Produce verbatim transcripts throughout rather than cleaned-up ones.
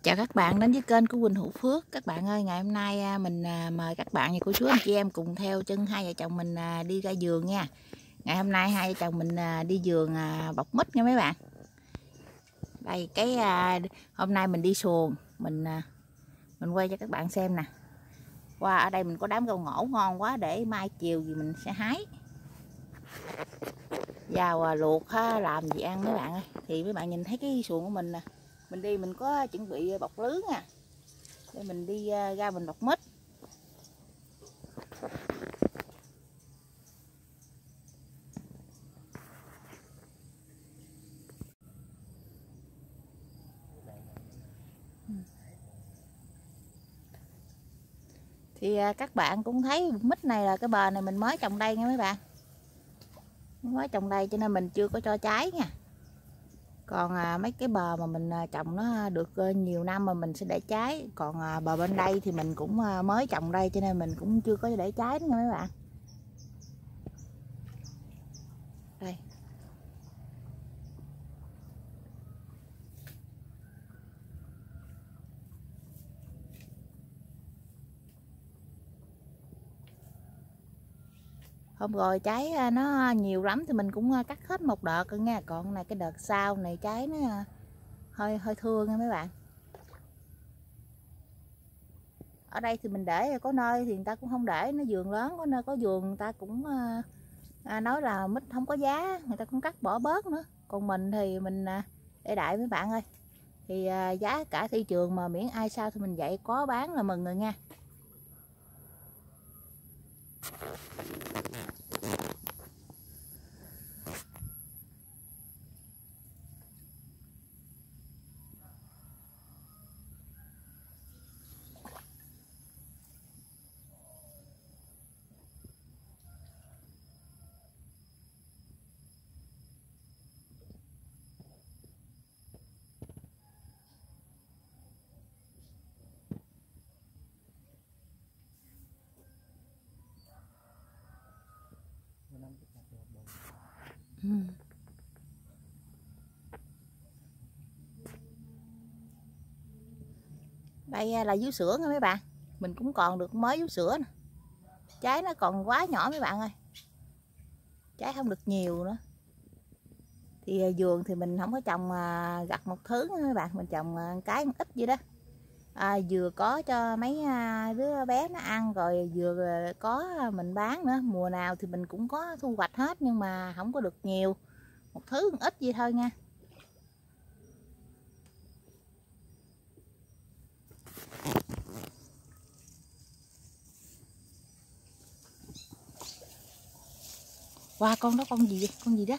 Chào các bạn đến với kênh của Quỳnh Hữu Phước. Các bạn ơi, ngày hôm nay mình mời các bạn và cô chú anh chị em cùng theo chân hai vợ chồng mình đi ra vườn nha. Ngày hôm nay hai vợ chồng mình đi vườn bọc mít nha mấy bạn. Đây cái hôm nay mình đi xuồng, mình mình quay cho các bạn xem nè. Qua wow, ở đây mình có đám rau ngổ ngon quá, để mai chiều gì mình sẽ hái vào luộc ha, làm gì ăn mấy bạn ơi. Thì mấy bạn nhìn thấy cái xuồng của mình nè, mình đi mình có chuẩn bị bọc lưới nha, để mình đi ra mình bọc mít. Thì các bạn cũng thấy mít này là cái bờ này mình mới trồng đây nha mấy bạn, mới trồng đây cho nên mình chưa có cho trái nha. Còn à, mấy cái bờ mà mình trồng nó được nhiều năm mà mình sẽ để trái. Còn à, bờ bên đây thì mình cũng à, mới trồng đây cho nên mình cũng chưa có để trái nữa nha mấy bạn. Đây. Hôm rồi trái nó nhiều lắm thì mình cũng cắt hết một đợt rồi nha. Còn này cái đợt sau này trái nó hơi hơi thưa nha mấy bạn. Ở đây thì mình để có nơi thì người ta cũng không để, nó vườn lớn, có nơi có vườn người ta cũng à, nói là mít không có giá, người ta cũng cắt bỏ bớt nữa. Còn mình thì mình à, để đại mấy bạn ơi. Thì à, giá cả thị trường mà miễn ai sao thì mình vậy, có bán là mừng rồi nha. Ừ. Đây là vú sữa nha mấy bạn, mình cũng còn được mới vú sữa nè. Trái nó còn quá nhỏ mấy bạn ơi, trái không được nhiều nữa. Thì vườn thì mình không có trồng gặt một thứ nữa mấy bạn, mình trồng cái ít vậy đó. À, vừa có cho mấy đứa bé nó ăn, rồi vừa có mình bán nữa. Mùa nào thì mình cũng có thu hoạch hết, nhưng mà không có được nhiều, một thứ ít vậy thôi nha. Qua wow, con đó con gì vậy? Con gì đó?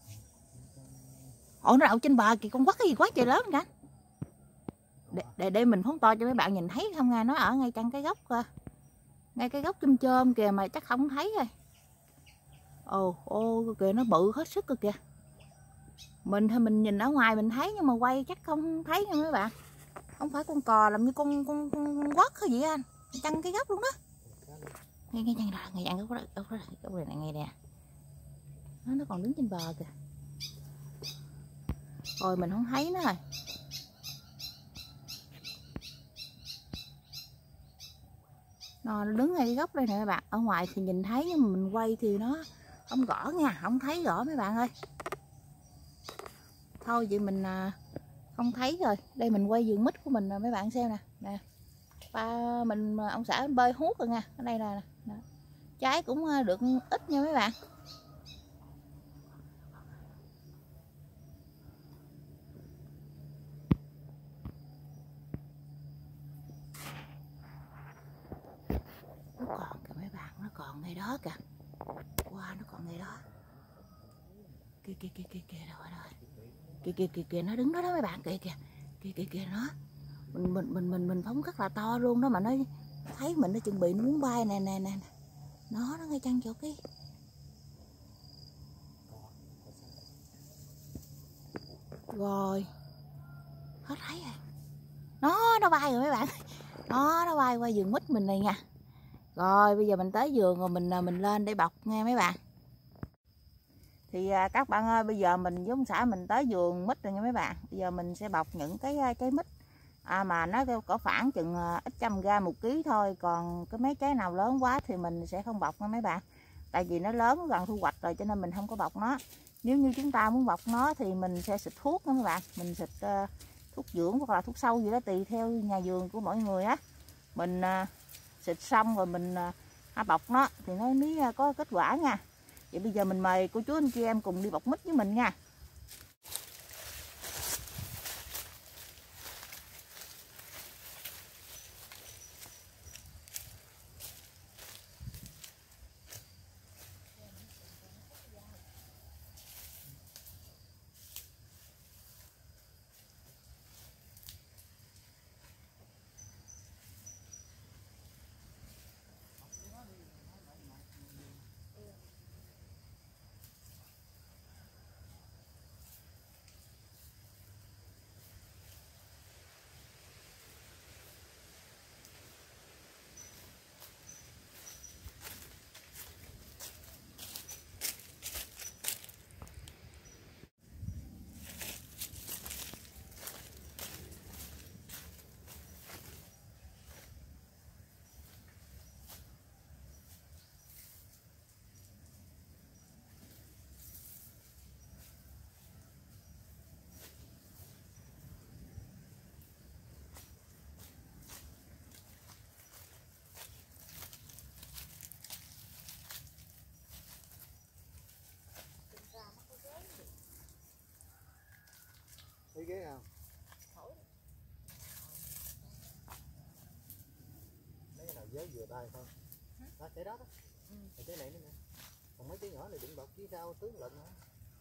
Ồ, nó đậu trên bờ kìa, con quắt cái gì quá trời lớn cả. Để, để, để mình phóng to cho mấy bạn nhìn thấy không nha. Nó ở ngay trong cái gốc, ngay cái gốc chôm chôm kìa mà chắc không thấy rồi. Ồ, ô kìa, nó bự hết sức rồi kìa. Mình thì mình nhìn ở ngoài mình thấy, nhưng mà quay chắc không thấy nha mấy bạn. Không phải con cò làm như con con, con, con quất hay gì anh, chăn cái gốc luôn đó. Ngay ngay ngay đó, ngay ăn gốc đó, gốc đó, gốc này ngay nè. Nó nó còn đứng trên bờ kìa. Rồi mình không thấy nó rồi. Nó đứng ngay cái gốc đây nè các bạn. Ở ngoài thì nhìn thấy, nhưng mà mình quay thì nó không rõ nha, không thấy rõ mấy bạn ơi. Thôi vậy mình không thấy rồi. Đây mình quay vườn mít của mình rồi mấy bạn xem nè. Nè. Ba mình ông xã bơi hút rồi nha. Ở đây là nè. Trái cũng được ít nha mấy bạn. Nó còn kìa mấy bạn, nó còn ngay đó kìa. Wow, nó còn ngay đó. Kìa kìa kìa kìa kìa rồi rồi. Kìa kìa kìa kìa nó đứng đó đó mấy bạn, kìa kìa. Kìa kìa kìa nó. Mình mình mình mình mình phóng rất là to luôn đó, mà nó thấy mình nó chuẩn bị nó muốn bay nè nè nè. Nó nó ngay chân chỗ cái. Rồi. Hết thấy rồi. Nó nó bay rồi mấy bạn. Nó nó bay qua vườn mít mình này nha. Rồi bây giờ mình tới vườn rồi mình mình lên để bọc nha mấy bạn. Thì các bạn ơi, bây giờ mình với ông xã mình tới vườn mít rồi nha mấy bạn. Bây giờ mình sẽ bọc những cái trái mít à, mà nó có khoảng chừng ít trăm gram một ký thôi. Còn cái mấy trái nào lớn quá thì mình sẽ không bọc nha mấy bạn, tại vì nó lớn gần thu hoạch rồi cho nên mình không có bọc nó. Nếu như chúng ta muốn bọc nó thì mình sẽ xịt thuốc đó mấy bạn, mình xịt uh, thuốc dưỡng hoặc là thuốc sâu gì đó tùy theo nhà vườn của mỗi người á. Mình uh, xịt xong rồi mình uh, bọc nó thì nó mới uh, có kết quả nha. Vậy bây giờ mình mời cô chú anh chị em cùng đi bọc mít với mình nha. Thấy ghế không? Mấy cái nào dớ vừa tay thôi. À, trái đó đó. Ừ. Trái này nữa nè. Còn mấy trái nhỏ này đừng bọc phía sau tướng lận nữa.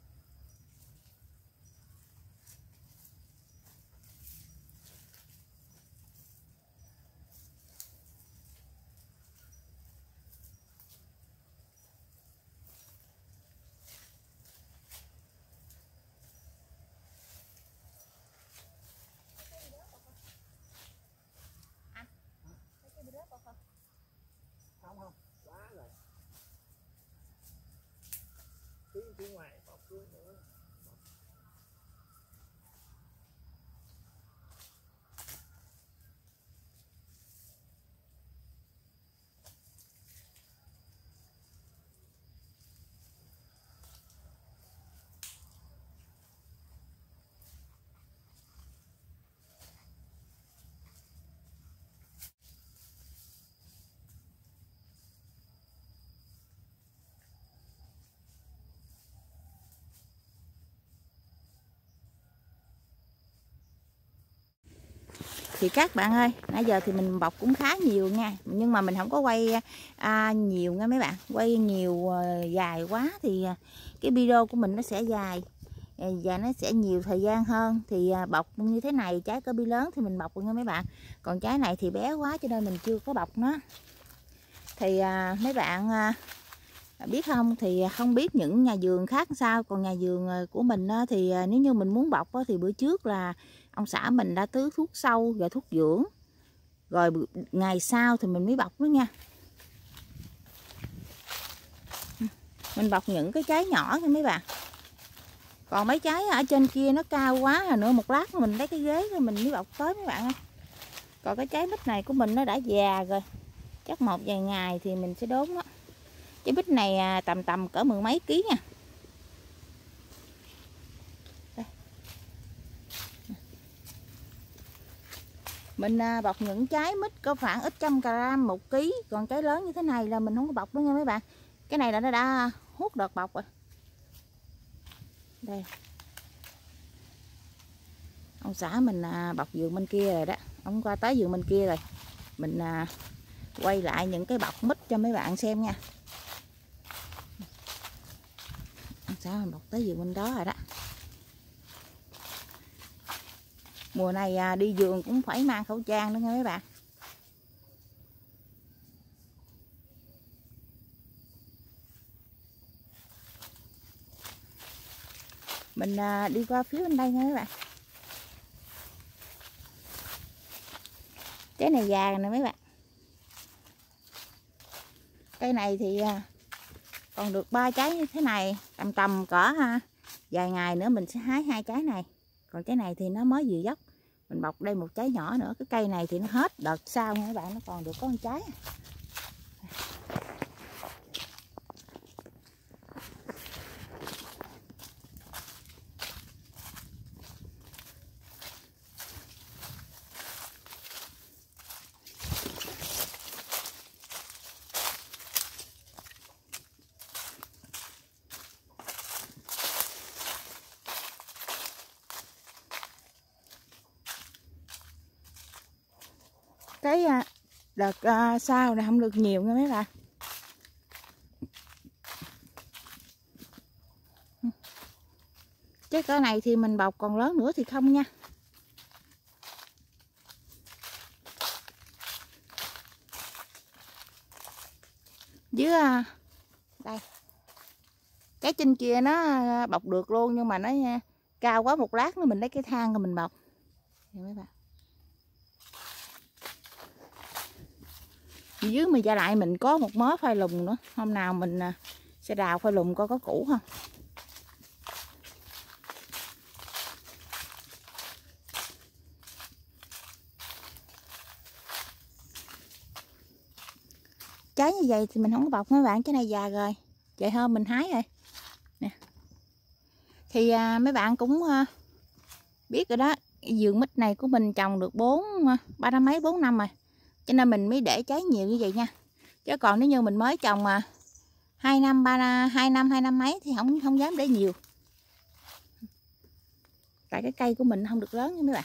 Không không, quá rồi. Phía phía ngoài bọc luôn nữa. Thì các bạn ơi, nãy giờ thì mình bọc cũng khá nhiều nha, nhưng mà mình không có quay à, nhiều nha mấy bạn. Quay nhiều uh, dài quá thì uh, cái video của mình nó sẽ dài và nó sẽ nhiều thời gian hơn. Thì uh, bọc như thế này, trái cơ bi lớn thì mình bọc nha mấy bạn. Còn trái này thì bé quá cho nên mình chưa có bọc nó. Thì uh, mấy bạn uh, biết không, thì không biết những nhà vườn khác sao, còn nhà vườn của mình uh, thì uh, nếu như mình muốn bọc uh, thì bữa trước là ông xã mình đã tưới thuốc sâu và thuốc dưỡng, rồi ngày sau thì mình mới bọc nó nha. Mình bọc những cái trái nhỏ nha mấy bạn. Còn mấy trái ở trên kia nó cao quá rồi nữa, một lát mình lấy cái ghế rồi mình mới bọc tới mấy bạn ơi. Còn cái trái mít này của mình nó đã già rồi, chắc một vài ngày thì mình sẽ đốn nó. Trái mít này tầm tầm cỡ mười mấy ký nha. Mình bọc những trái mít có khoảng ít trăm gram một ký. Còn trái lớn như thế này là mình không có bọc nữa nha mấy bạn. Cái này là nó đã hút đợt bọc rồi. Đây. Ông xã mình bọc vườn bên kia rồi đó. Ông qua tới vườn bên kia rồi. Mình quay lại những cái bọc mít cho mấy bạn xem nha. Ông xã mình bọc tới vườn bên đó rồi đó. Mùa này đi vườn cũng phải mang khẩu trang nữa nha mấy bạn. Mình đi qua phía bên đây nha mấy bạn. Trái này già nè mấy bạn. Cây này thì còn được ba trái như thế này, tầm tầm cỡ ha, vài ngày nữa mình sẽ hái hai trái này. Còn trái này thì nó mới vừa dốc, mình bọc đây một trái nhỏ nữa. Cái cây này thì nó hết đợt sau nha các bạn, nó còn được có một trái. Cái đợt uh, sau này không được nhiều nha mấy bạn. Cái cỡ này thì mình bọc, còn lớn nữa thì không nha. Dưới uh, đây cái trên kia nó bọc được luôn, nhưng mà nó cao quá, một lát nữa mình lấy cái thang rồi mình bọc vậy mấy bạn. Dưới mình ra lại mình có một mớ khoai lùn nữa, hôm nào mình sẽ đào khoai lùn coi có củ không. Trái như vậy thì mình không có bọc mấy bạn, cái này già rồi, chạy hôm mình hái rồi nè. Thì à, mấy bạn cũng à, biết rồi đó, vườn mít này của mình trồng được bốn ba năm mấy bốn năm rồi, cho nên mình mới để trái nhiều như vậy nha. Chứ còn nếu như mình mới trồng mà hai năm ba hai năm hai năm mấy thì không không dám để nhiều, tại cái cây của mình không được lớn nha mấy bạn.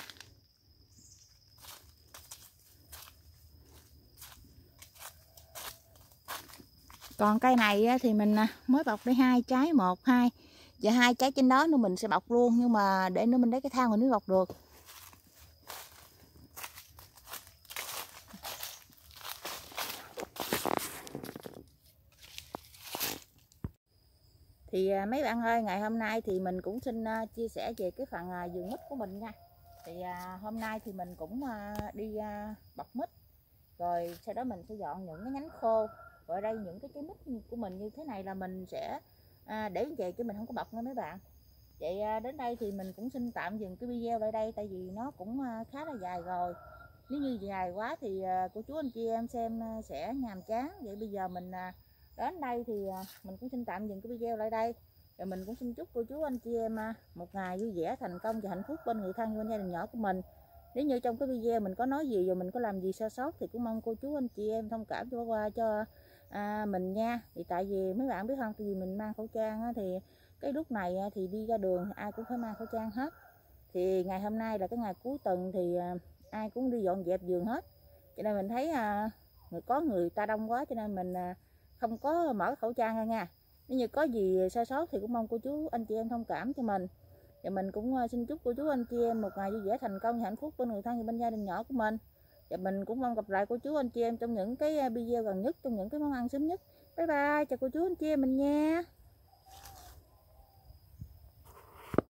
Còn cây này thì mình mới bọc đây hai trái, một hai và hai trái trên đó nữa mình sẽ bọc luôn, nhưng mà để nữa mình lấy cái thang mình mới bọc được. Thì mấy bạn ơi, ngày hôm nay thì mình cũng xin chia sẻ về cái phần vườn mít của mình nha. Thì hôm nay thì mình cũng đi bọc mít, rồi sau đó mình sẽ dọn những cái nhánh khô. Rồi đây những cái trái mít của mình như thế này là mình sẽ để về chứ mình không có bọc nha mấy bạn. Vậy đến đây thì mình cũng xin tạm dừng cái video lại đây, tại vì nó cũng khá là dài rồi. Nếu như dài quá thì cô chú anh chị em xem sẽ nhàm chán. Vậy bây giờ mình đến đây thì mình cũng xin tạm dừng cái video lại đây. Rồi mình cũng xin chúc cô chú anh chị em một ngày vui vẻ, thành công và hạnh phúc bên người thân, bên gia đình nhỏ của mình. Nếu như trong cái video mình có nói gì rồi mình có làm gì sai sót thì cũng mong cô chú anh chị em thông cảm cho qua cho à, mình nha. Thì tại vì mấy bạn biết không, tại vì mình mang khẩu trang á, thì cái lúc này thì đi ra đường ai cũng phải mang khẩu trang hết. Thì ngày hôm nay là cái ngày cuối tuần thì à, ai cũng đi dọn dẹp vườn hết, cho nên mình thấy à, người có người ta đông quá, cho nên mình à, không có mở khẩu trang ra nha. Nếu như có gì sai sót thì cũng mong cô chú anh chị em thông cảm cho mình. Và mình cũng xin chúc cô chú anh chị em một ngày vui vẻ, thành công và hạnh phúc bên người thân và bên gia đình nhỏ của mình. Và mình cũng mong gặp lại cô chú anh chị em trong những cái video gần nhất, trong những cái món ăn sớm nhất. Bye bye, chào cô chú anh chị em mình nha.